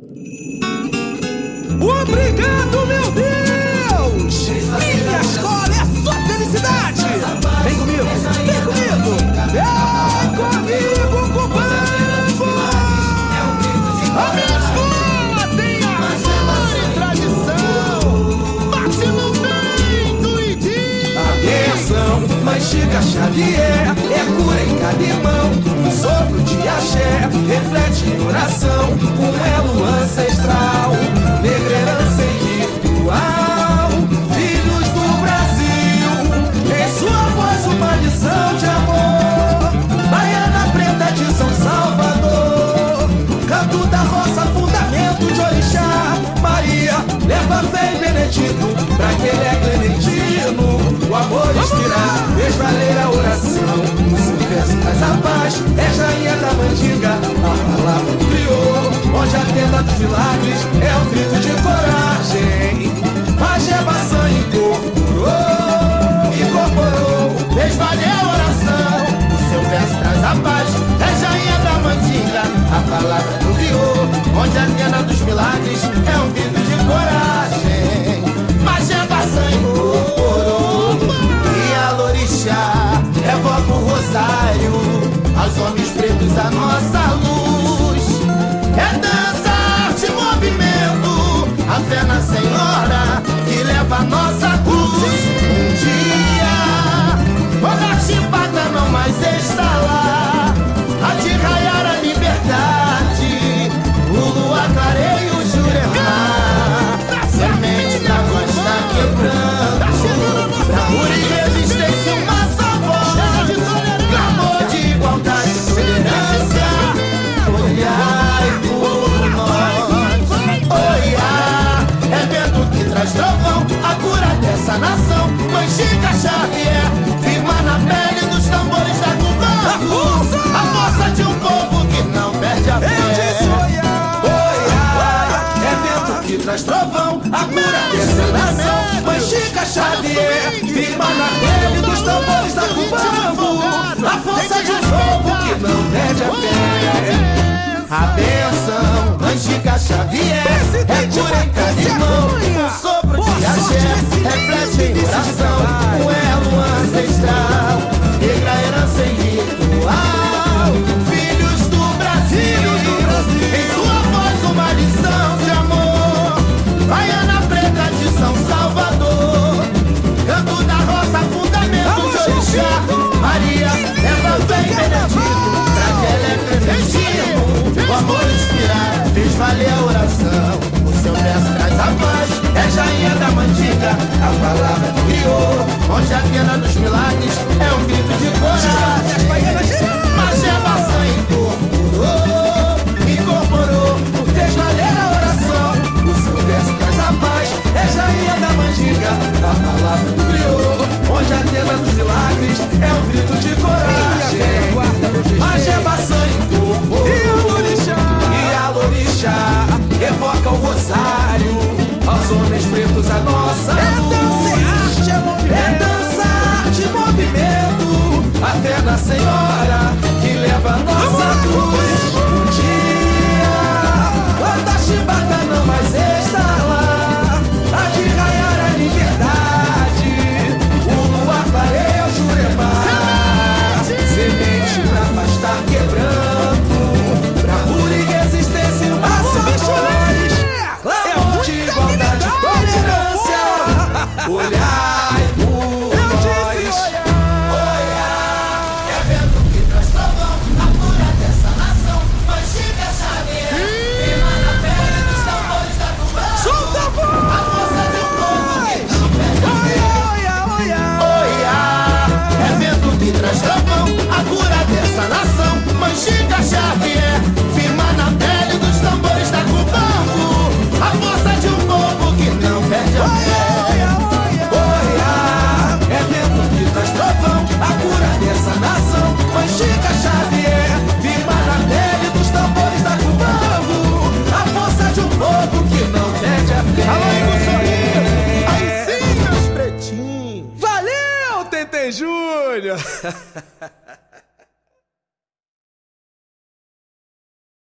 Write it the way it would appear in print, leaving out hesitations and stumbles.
Obrigado, meu Deus! Minha escola é só felicidade! Vem comigo, vem comigo! Vem comigo, Cubango! A minha escola tem amor e tradição! Máximo Bento e Di! Atenção, Mãe Chica Xavier é cura em cada irmão. Um sopro de axé reflete em oração um elo ancestral, negra herança espiritual. Filhos do Brasil, em sua voz uma lição de amor. Baiana preta de São Salvador, canto da roça, fundamento de orixá. Maria, leva fé e benedito pra aquele é clementino. O amor inspirar, fez valer a oração. O seu verso traz a paz, é rainha da mandinga. A palavra criou, onde a tenda dos milagres é um grito de coragem. Magé Baçã incorporou, fez valer a oração. O seu verso traz a paz, é rainha da mandinga. A palavra do criou, onde a tenda dos milagres é um grito de coragem. Magé Baçã incorporou, e a Lorixá evoca o rosário, aos homens pretos a nossa luz. É dança, arte, movimento, a fé na Senhora que leva a nossa cruz. Um dia, quando a chibata não mais está lá, há de raiar a liberdade, o luar clareia o Juremar. Semente da voz está quebrando, bravura e resistência uma só voz, clamor de igualdade e tolerância. Olhai por nós, olhar, é vento que traz trovão, a cura dessa nação. Mãe Chica Xavier, firma na pele dos tambores da Cubango, a força de um povo que não perde a fé. Que traz trovão, a cura dessa nação. Mãe Chica Xavier, firma na pele dos tambores da Cubango, a força de um povo que não perde a fé. A benção, Mãe Chica Xavier, é cura em cada irmão. Um sopro de axé reflete em oração um elo ancestral, negra herança em ritual. Filhos do Brasil, em sua voz uma lição de amor. Baiana preta de São Salvador, canto da roça, fundamento de orixá. Maria, leva fé e benedito pra que ela é clementino. O amor inspirar, fez valer a oração. O seu verso traz a paz, é rainha da mandinga. A palavra criou, onde a pena dos milagres é um grito de coragem. Magé Baçã incorporou, fez valer a oração. O seu verso traz a paz, é rainha da mandinga. A palavra do criou, onde a tenda dos milagres é um grito de coragem. Magé Baçã incorporou, e a Lorixá evoca o rosário, aos homens pretos a nossa luz. É dança, arte, movimento, a fé na Senhora que leva a nossa cruz. Um dia, quando a chibata não mais está lá, há de raiar a liberdade, o luar clareia o Juremar. Semente pra afastar quebrando, bravura e resistência uma só voz, clamor de igualdade e tolerância. Olhai por nós, olhar, é vento que traz trovão, a cura dessa nação. Mãe Chica Xavier, firma na pele dos tambores da Cubango, solta a voz, a força de um povo que não perde a fé. Olhar, é vento que traz trovão, a cura dessa nação. Mãe Chica Xavier, firma na pele dos tambores da Cubango, a força de um povo que não perde a fé. É vento que traz trovão, a cura dessa nação. Mãe Chica Xavier, firma na pele dos tambores da Cubango, a força de um povo que não perde a fé. Alô, Igor, aí sim, meus pretinhos. Valeu, Tente Júnior!